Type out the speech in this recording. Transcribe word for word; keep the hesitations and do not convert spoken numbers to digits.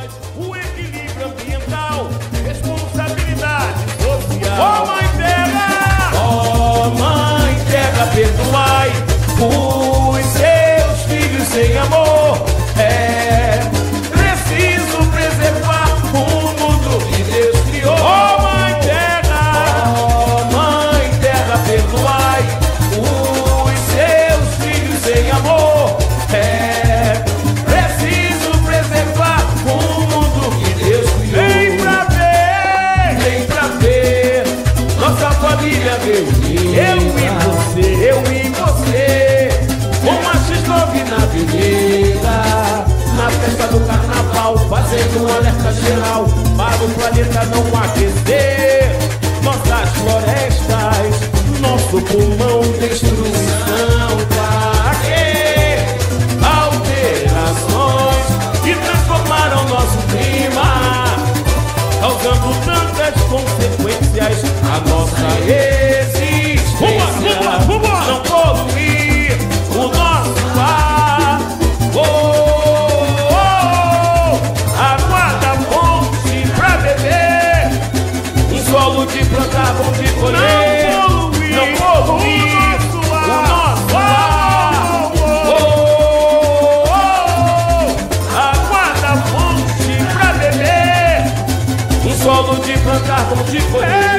nós o equilíbrio ambiental, responsabilidade social. Ó Mãe Terra, ó Mãe Terra, perdoai os seus filhos sem amor. É preciso preservar o mundo que Deus criou. Ó Mãe Terra, ó Mãe Terra, perdoai os seus filhos sem amor. É preciso preservar o mundo que Deus criou. Vem pra ver, vem pra ver nossa família reunida. Eu e você, eu e você, com a X nove na avenida, na festa do carnaval, fazendo um alerta geral para o planeta não aquecer. Nossas florestas, nosso pulmão, destruição, pra quê? Alterações que transformaram nosso clima, causando tantas consequências à nossa existência. Vamos, vamos, vamos. Não poluir o nosso ar. Oh, oh, oh. Água da fonte pra beber, um solo de plantar, bom de colher. Não poluir, não poluir o nosso ar. Oh, oh, oh. Água da fonte pra beber, um solo de plantar, bom de colher.